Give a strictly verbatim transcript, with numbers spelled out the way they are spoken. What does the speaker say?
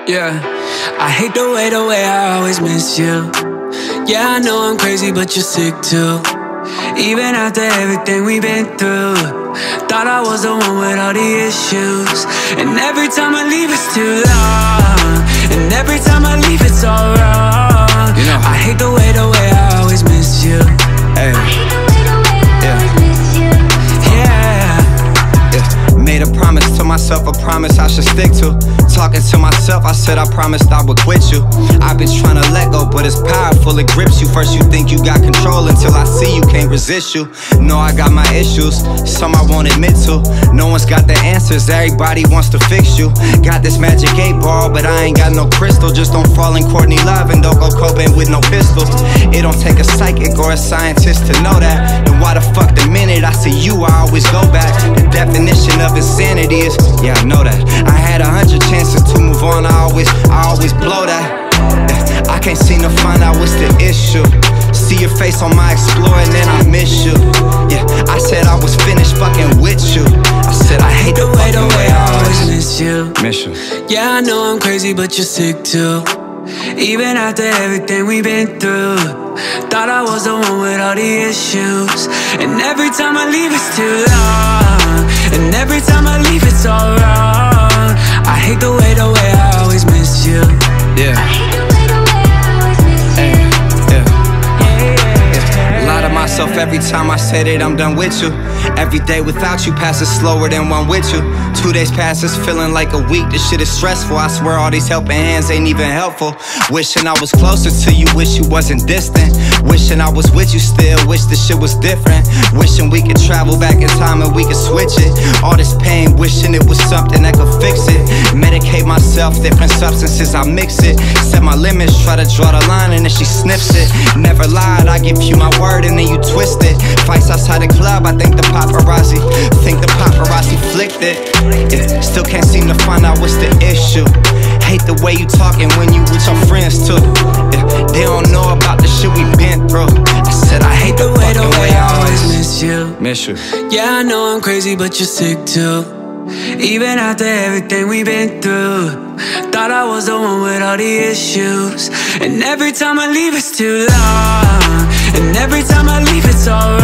Yeah, I hate the way, the way I always miss you. Yeah, I know I'm crazy, but you're sick too. Even after everything we've been through, thought I was the one with all the issues. And every time I leave it's too long, and every time I leave it's all wrong. You know, I hate the way, the way I always miss you. Hey. I hate the way, the way I yeah. always miss you. Yeah. Yeah. Made a promise to myself, a promise I should stick to. Talking to myself, I said I promised I would quit you. I've been trying to let go, but it's powerful, it grips you. First you think you got control until I see you can't resist you. Know I got my issues, some I won't admit to. No one's got the answers, everybody wants to fix you. Got this magic eight ball, but I ain't got no crystal. Just don't fall in Courtney Love and don't go coping with no pistol. It don't take a psychic or a scientist to know that. And why the fuck the minute I see you, I always go back. The definition of insanity is, yeah, I know that. I had a hundred chances to move on, I always, I always blow that. I can't seem to find out what's the issue. See your face on my Explorer and then I miss you. Yeah, I said I was finished fucking with you. I said I hate the way, the way I always miss you. Miss you. Yeah, I know I'm crazy, but you're sick too. Even after everything we've been through, thought I was the one with all the issues. And every time I leave it's too long, and every time I leave it's all wrong. I hate the way, the way I always miss you. Yeah. I hate the way, the way I always miss you. Hey, yeah. Yeah, yeah, yeah. Lie to myself every time I say that I'm done with you. Every day without you passes slower than one with you. Two days passes feeling like a week. This shit is stressful. I swear all these helping hands ain't even helpful. Wishing I was closer to you, wish you wasn't distant. Wishing I was with you still, wish this shit was different. Wishing we could travel back in time and we could switch it. All this pain, wishing it was something that could fix it. Medicate myself, different substances, I mix it. Set my limits, try to draw the line and then she snips it. Never lied, I give you my word and then you twist it. Fights outside the club, I think the paparazzi Think the paparazzi flicked it. Yeah, still can't seem to find out what's the issue. Hate the way you talking when you with your friends too. Yeah, they don't know about the shit we been through. I said I hate the, the way, the way I always miss you. Miss you. Yeah, I know I'm crazy, but you're sick too. Even after everything we've been through, thought I was the one with all the issues. And every time I leave it's too long, and every time I leave it's alright.